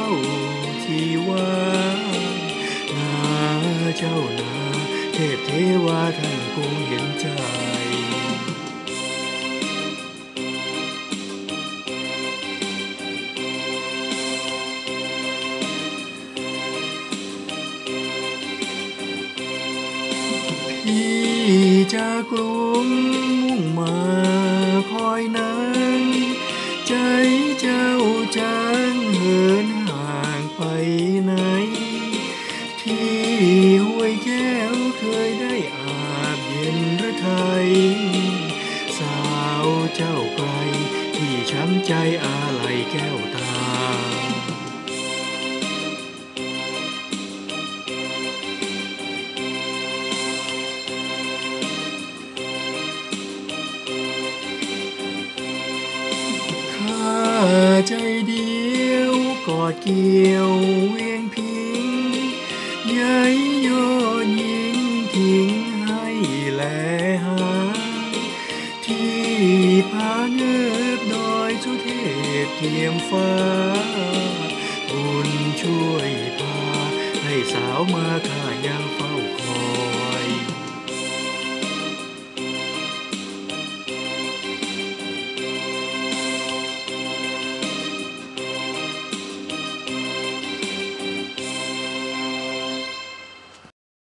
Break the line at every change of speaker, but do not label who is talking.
ที่ว่านาเจ้านาเทพเทวาท่านคงเห็นใจพี่จากกรุงมุ่งมาคอยนั้นใจเจ้าจางเหินห่างไปไหนที่ห้วยแก้วเคยได้อาบเย็นหรือไทยสาวเจ้าไกลที่ช้ำใจอาลัยแก้วตาข้าใจเดียวกอดเกี่ยวเวียงพิงย้ายโยนยิงทิ้งให้แลหาที่ผาเงือบดอยสุเทพเทียมฟ้าบุญช่วยพาให้สาวมาข้ายัง